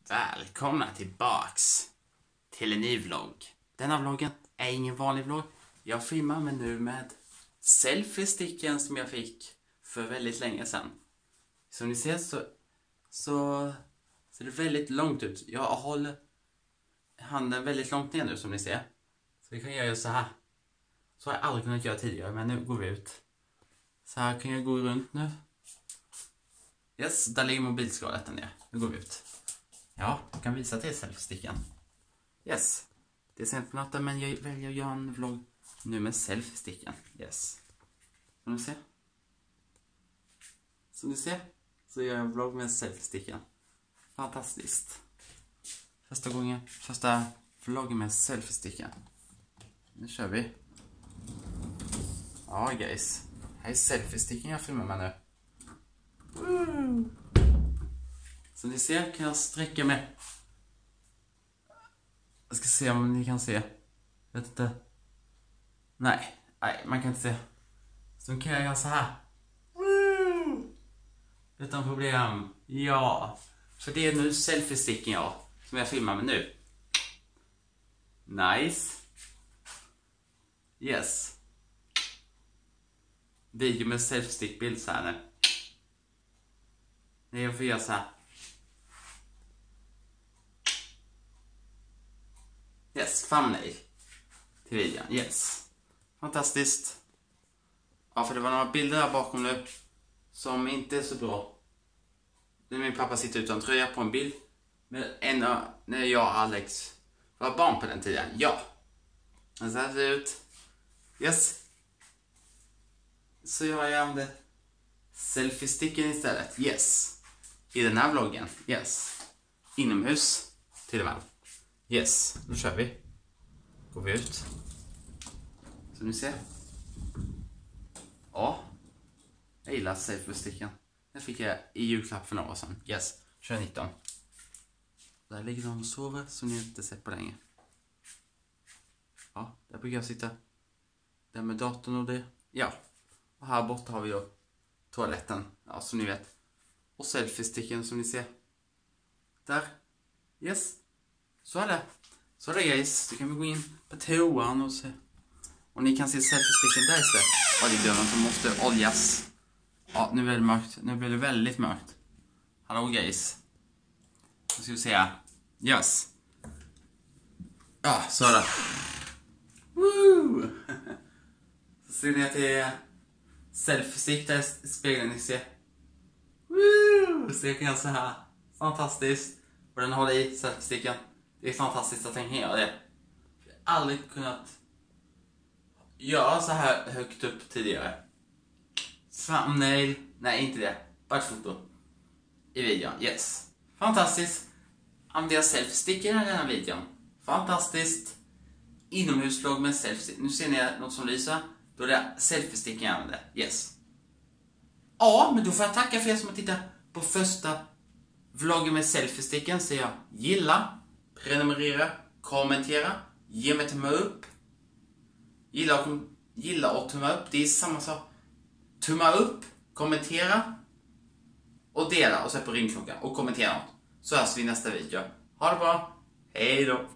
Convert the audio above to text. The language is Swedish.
Välkomna tillbaks till en ny vlogg. Denna vloggen är ingen vanlig vlogg. Jag filmar mig nu med selfie-sticken som jag fick för väldigt länge sedan. Som ni ser så ser det väldigt långt ut. Jag håller handen väldigt långt ner nu som ni ser. Så vi kan göra så här. Så har jag aldrig kunnat göra tidigare, men nu går vi ut. Så här kan jag gå runt nu. Yes, där ligger mobilskalet ner. Nu går vi ut. Ja, jag kan visa till selfie-sticken. Yes. Det är sent på natten, men jag väljer att göra en vlogg nu med selfie-sticken. Yes. Som ni ser. Så gör jag en vlogg med selfie-sticken. Fantastiskt. Första vloggen med selfie-sticken. Nu kör vi. Ja, guys. Här är selfie-sticken jag filmar med nu. Så ni ser kan jag sträcka mig. Jag ska se om ni kan se. Vet inte. Nej, man kan inte se. Så kan jag göra så här. Utan problem. Ja. För det är nu selfie-sticken som jag filmar med nu. Nice. Yes. Video med selfie-stick-bild så här nu. Nej, jag får göra så här. Yes, thumbnail till videon. Yes. Fantastiskt. Ja, för det var några bilder där bakom nu som inte är så bra. När min pappa sitter utan tröja på en bild. Men när jag och Alex var barn på den tiden. Ja. Men så här ser det ut. Yes. Så jag använder selfie-sticken istället. Yes. I den här vloggen. Yes. Inomhus till och med. Yes, nu kör vi. Går vi ut. Som ni ser. Ja. Jag gillar selfie-sticken. Den fick jag i julklapp för några år sedan. Yes, 2019. Där ligger de och sover som ni inte sett på länge. Ja, där brukar jag sitta. Där med datorn och det. Ja. Och här borta har vi då toaletten. Ja, som ni vet. Och selfie-sticken som ni ser. Där. Yes. Så är det. Så är det, guys. Så kan vi gå in på toan och se. Och ni kan se selfie-sticken där istället. Oljedörren som måste oljas. Ja, nu är det mörkt. Nu blir det väldigt mörkt. Hallå, guys. Nu ska vi se. Yes. Ja, så är det. Woo! Så ser ni att det är selfie-stick där i spegeln ni ser. Woo! Så jag kan göra så här. Fantastiskt. Och den håller i selfie-sticken. Det är fantastiskt att den kan göra det. Jag har aldrig kunnat göra så här högt upp tidigare. Thumbnail. Nej, inte det. Bara ett foto. I videon. Yes. Fantastiskt. Använder jag selfie-sticken i den här videon. Fantastiskt. Inomhusvlogg med selfie. Nu ser ni något som lyser. Då är det selfie-sticken jag använder. Yes. Ja, men då får jag tacka för er som har tittat på första vloggen med selfie-sticken. Så jag gilla, prenumerera, kommentera, ge mig tumma upp. Gilla och tumma upp, det är samma sak. Tumma upp, kommentera och dela och sätt på ringklockan och kommentera något. Så hörs vi i nästa video. Ha det bra, hej då!